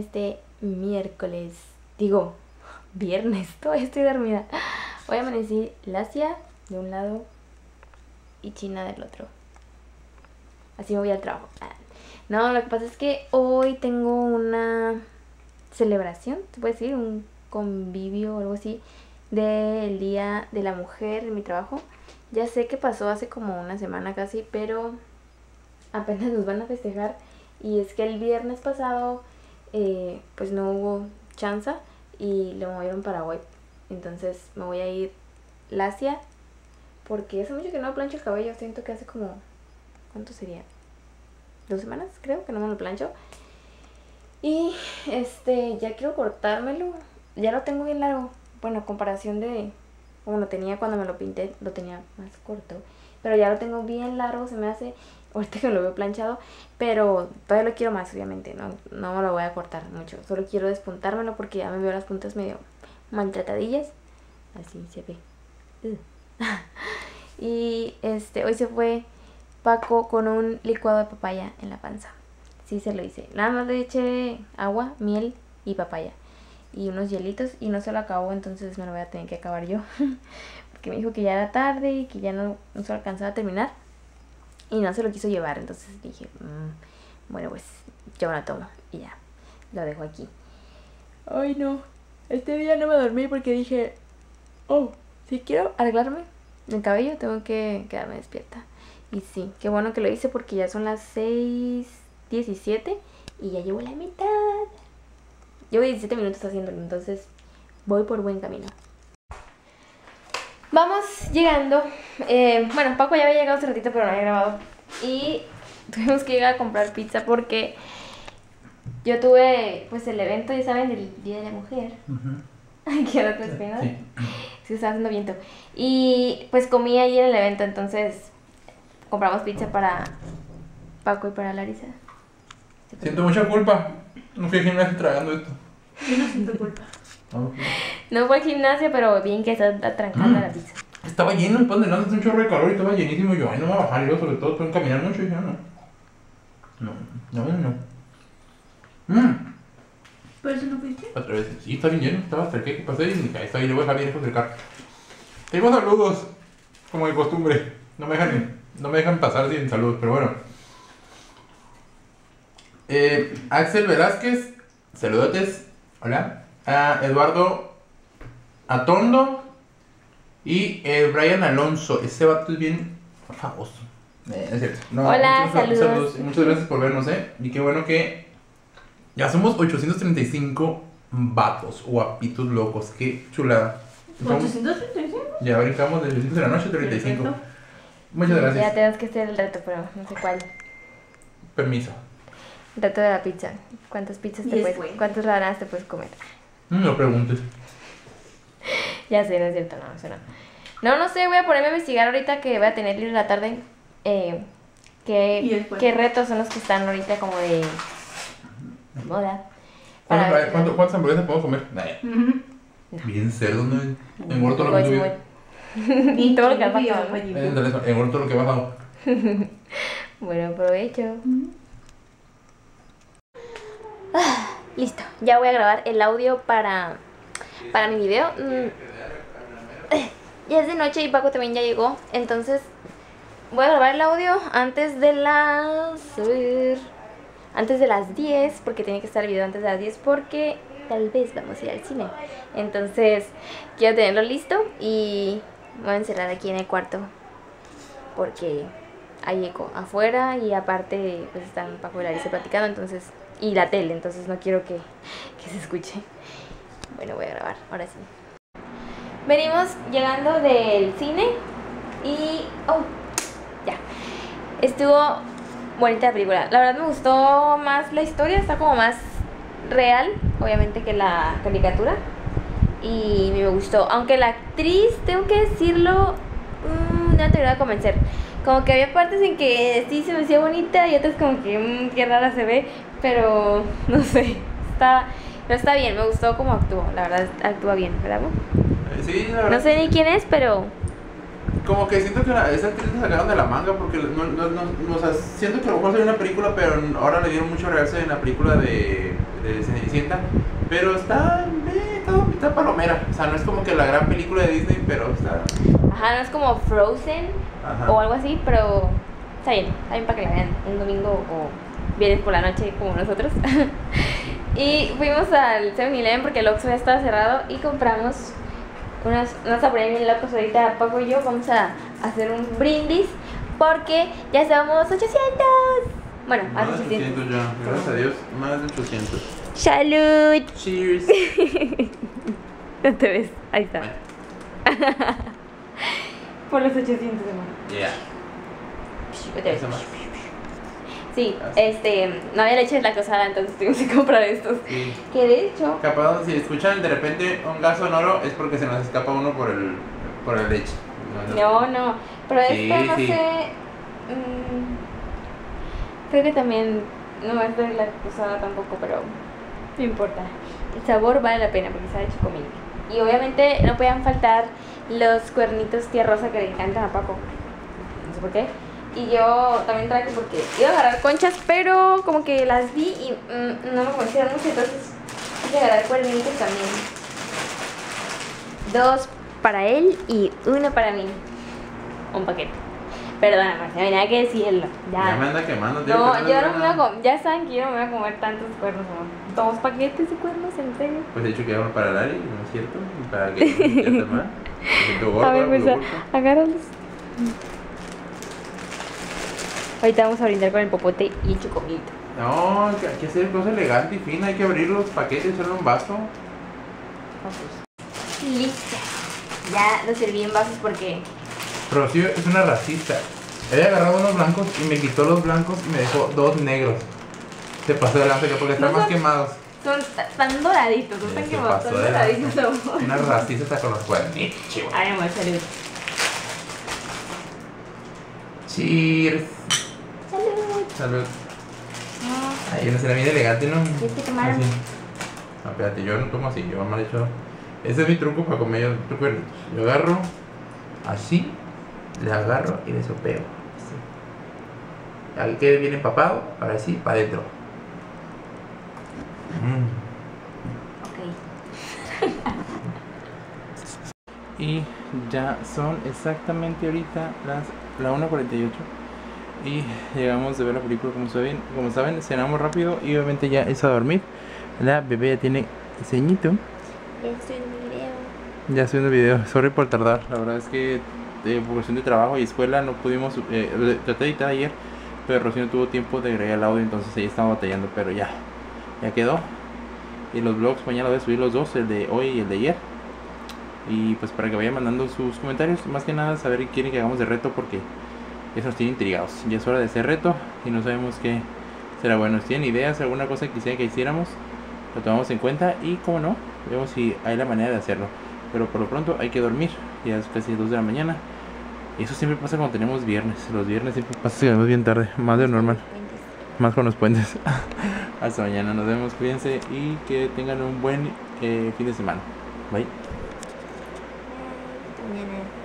este miércoles? Digo, viernes, todavía estoy dormida. Hoy amanecí lacia de un lado y china del otro. Así me voy al trabajo. No, lo que pasa es que hoy tengo una celebración, se puede decir, un convivio o algo así, del Día de la Mujer en mi trabajo. Ya sé que pasó hace como una semana casi, pero apenas nos van a festejar. Y es que el viernes pasado pues no hubo chance y lo movieron para hoy. Entonces me voy a ir lacia porque hace mucho que no plancho el cabello. Siento que hace como, ¿cuánto sería? 2 semanas creo que no me lo plancho. Y ya quiero cortármelo. Ya lo tengo bien largo. Bueno, a comparación de como lo tenía cuando me lo pinté, lo tenía más corto. Pero ya lo tengo bien largo, se me hace, ahorita que lo veo planchado. Pero todavía lo quiero más, obviamente. No me lo voy a cortar mucho. Solo quiero despuntármelo porque ya me veo las puntas medio maltratadillas. Así se ve. Y hoy se fue Paco con un licuado de papaya en la panza. Sí se lo hice. Nada más le eché agua, miel y papaya. Y unos hielitos y no se lo acabó, entonces me lo voy a tener que acabar yo. Porque me dijo que ya era tarde y que ya no se lo alcanzaba a terminar. Y no se lo quiso llevar, entonces dije, bueno pues yo me lo tomo y ya, lo dejo aquí. Ay no, este día no me dormí porque dije, si quiero arreglarme el cabello tengo que quedarme despierta. Y sí, qué bueno que lo hice porque ya son las 6:17 y ya llevo la mitad. Llevo 17 minutos haciéndolo, entonces voy por buen camino. Vamos llegando. Bueno, Paco ya había llegado hace ratito, pero no había grabado. Y tuvimos que llegar a comprar pizza porque yo tuve pues el evento, ya saben, del Día de la Mujer. Ay, qué rato espina. Sí. Sí, estaba haciendo viento. Y pues comí ahí en el evento, entonces compramos pizza para Paco y para Larisa. Siento mucha culpa. No fui al gimnasio tragando esto. Yo no siento culpa. No fue al gimnasio, pero bien que está atrancando la pizza. Estaba lleno el pan de lanza, un chorro de calor y estaba llenísimo. Yo, ay, no me va a bajar. Yo, sobre todo, pueden caminar mucho. Y yo, no. ¿Por eso no fuiste? Otra vez, sí, está bien lleno. Estaba hasta el que pasé y ahí está. Y le voy a dejar bien lejos del carro. Tengo saludos, como de costumbre. No me dejan pasar sin saludos, pero bueno. Axel Velázquez, saludotes. Hola. A Eduardo Atondo y Brian Alonso. Ese vato es bien famoso. Es cierto. No, hola, saludos. Muchas gracias por vernos, Y qué bueno que ya somos 835 vatos, guapitos, locos. Qué chulada. ¿835? Ya brincamos de 800 de la noche a 35. Perfecto. Muchas gracias. Ya tenemos que hacer el reto, pero no sé cuál. Permiso. El reto de la pizza. ¿Cuántas pizzas te puedes, cuántas rebanadas te puedes comer? No lo preguntes. Ya sé, no es cierto, no sé, voy a ponerme a investigar ahorita que voy a tener libre la tarde. ¿Qué retos son los que están ahorita como de moda? ¿Cuántas hamburguesas podemos comer? Bien cerdo, ¿no? Engordo todo lo que tuve. Y todo lo que has bajado. Engordo todo lo que he bajado. Bueno, provecho. Listo, ya voy a grabar el audio para mi video. Ya es de noche y Paco también ya llegó. Entonces voy a grabar el audio antes de las 10. Porque tiene que estar el video antes de las 10 porque tal vez vamos a ir al cine. Entonces quiero tenerlo listo y me voy a encerrar aquí en el cuarto porque hay eco afuera y aparte pues están Paco y Larisa platicando, entonces, y la tele, entonces no quiero que se escuche. Bueno, voy a grabar, ahora sí. Venimos llegando del cine y ya. Estuvo bonita la película. La verdad me gustó más la historia, está como más real, obviamente, que la caricatura. Y me gustó, aunque la actriz, tengo que decirlo, no me terminó de convencer. Como que había partes en que sí se me hacía bonita y otras como que qué rara se ve, pero no sé, está bien, me gustó cómo actuó, la verdad actúa bien, ¿verdad? Sí, la verdad. No sé ni quién es, pero como que siento que esa actriz la sacaron de la manga porque o sea, siento que a lo mejor salió una película, pero ahora le dieron mucho realce en la película de de Cenicienta, pero está palomera. O sea, no es como que la gran película de Disney, pero está... Ajá, no es como Frozen Ajá. o algo así, pero está bien para que la vean un domingo o viernes por la noche como nosotros. Y fuimos al 7-Eleven porque el Oxxo ya estaba cerrado y compramos unos a poner bien locos ahorita. Paco y yo vamos a hacer un brindis porque ya somos 800. Bueno, más de 800 ya, gracias a Dios, más de 800. ¡Salud! Cheers. No te ves, ahí está. Bueno, Por los 800 de más. yeah. Vete a ver. Eso más. Sí, no había leche deslactosada, entonces tuvimos que comprar estos. Sí. Que de hecho, Capaz, si escuchan de repente un gas sonoro es porque se nos escapa uno por la leche. no, pero Sí, esto no sí. sé. Creo que también no es deslactosada tampoco, pero no importa. El sabor vale la pena porque sabe chocomilk. Y obviamente no podían faltar los cuernitos tía rosa que le encantan a Paco. No sé por qué. Y yo también traje porque iba a agarrar conchas, pero como que las vi y no me convencieron mucho, entonces quise agarrar cuernitos también. 2 para él y 1 para mí. Un paquete. Perdona, Marcia, no hay nada que decirlo. Ya me anda quemando, tío. No, que yo no me voy a una- comer. Ya saben que yo no me voy a comer tantos cuernos, amor. 2 paquetes de cuernos, en serio. Pues de hecho que uno para Lari, ¿no es cierto? Y para que no se sienta mal. Me siento gordo, A ver, pues gordo. agárralos. Ahorita vamos a brindar con el popote y el chocomilk. No, hay que hacer cosa elegante y fina. Hay que abrir los paquetes, echarle un vaso. Listo. Ya lo serví en vasos porque Rocío es una racista. Ella agarrado unos blancos y me quitó los blancos y me dejó 2 negros. Se pasó de lanza porque están No más son- quemados. son tan doraditos, no están Se quemados, pasó son de doraditos, lanza. amor. Una racista está con los cuernitos, chihuahua. Ay, amor, salud. Cheers. Salud. Salud. No, Ay, una cena bien elegante, ¿no? ¿qué te tomaron? Así. No, espérate, yo no tomo así, yo mal hecho. Ese es mi truco para comer los cuernitos. Yo agarro así, le agarro y le sopeo. Así. Aquí quede bien empapado, ahora sí, para adentro. Ok. Y ya son exactamente ahorita la 1:48 y llegamos de ver la película. Como saben, cenamos rápido y obviamente ya es a dormir. La bebé ya tiene ceñito. Ya estoy en mi video. Ya estoy viendo el video, sorry por tardar. La verdad es que por cuestión de trabajo y escuela no pudimos, traté de editar ayer, pero Rocío no tuvo tiempo de agregar el audio, entonces ella estaba batallando, pero ya quedó. Y los vlogs mañana voy a subir los dos, el de hoy y el de ayer. Y pues para que vayan mandando sus comentarios, más que nada saber qué quieren que hagamos de reto, porque eso nos tiene intrigados. Ya es hora de hacer reto y no sabemos qué será bueno. Si tienen ideas, alguna cosa que quisieran que hiciéramos, lo tomamos en cuenta y como no, vemos si hay la manera de hacerlo. Pero por lo pronto hay que dormir, ya es casi 2 de la mañana. Y eso siempre pasa cuando tenemos viernes. Los viernes siempre pasa que vamos bien tarde, más de lo normal, más con los puentes. Hasta mañana, nos vemos, cuídense y que tengan un buen fin de semana. Bye. Mañana.